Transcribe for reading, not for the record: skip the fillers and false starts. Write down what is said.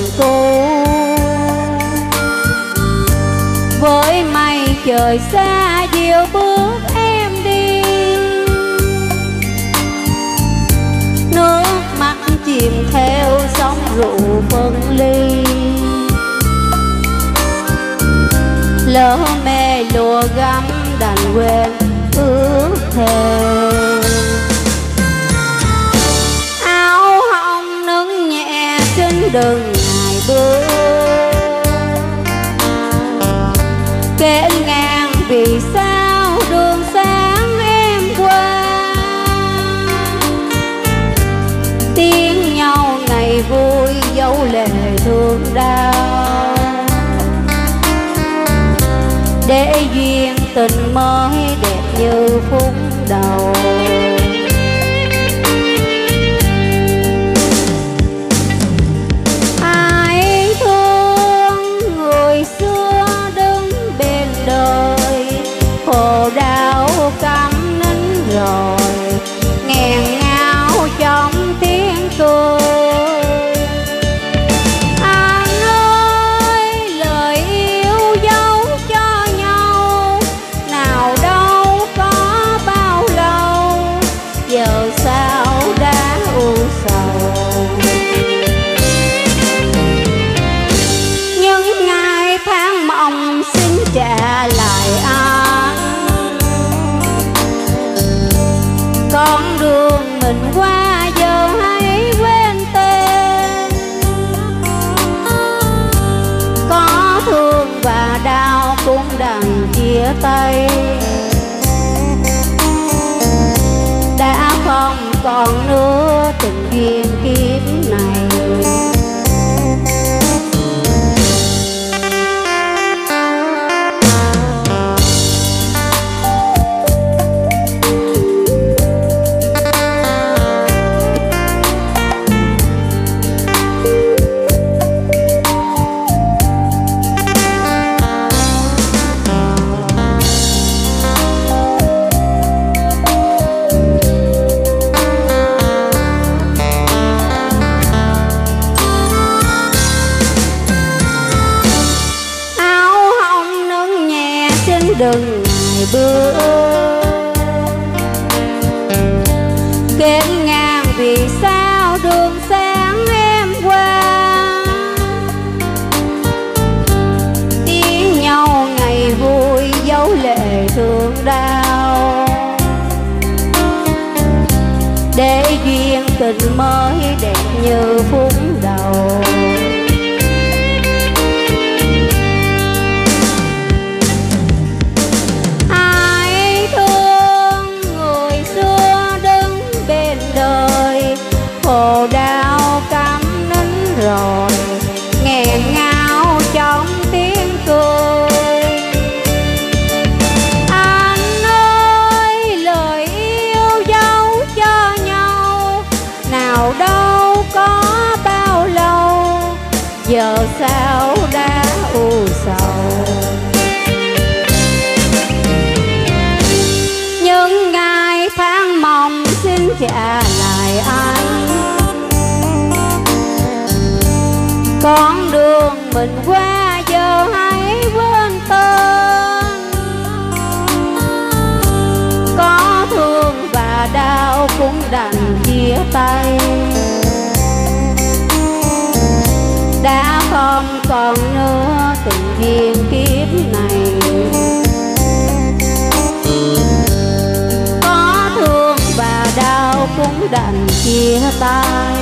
cũ. Với mây trời xa dịu bước em đi, nước mắt chìm theo sóng rượu phân ly. Lỡ mê lùa gắm đành quên ước thề. Áo hồng nâng nhẹ trên đường ngày bước, kể ngang vì sao đường sáng em qua. Tiếng nhau ngày vui dấu lệ thương đau, để duyên tình mới đẹp như phút đầu. Ai thương người xưa đứng bên đời, khổ đau cắm nín rồi nghẹn ngào trong tiếng cười. Trả lại anh con đường mình qua, giờ hãy quên tên. Có thương và đau cũng đành chia tay, đã không còn nữa tình duyên kiếp này. Đừng ngày bước, kết ngang vì sao đường sáng em qua. Tiếng nhau ngày vui dấu lệ thương đau, để duyên tình mới đẹp như phút đầu. Khổ đau cắm nín rồi nghẹn ngào trong tiếng cười. Anh ơi lời yêu dấu cho nhau, nào đâu có bao lâu, giờ sao đã u sầu. Những ngày tháng mong xin trả lại anh, con đường mình qua giờ hãy quên tên. Có thương và đau cũng đành chia tay, đã không còn nữa tình duyên kiếp này. Có thương và đau cũng đành chia tay,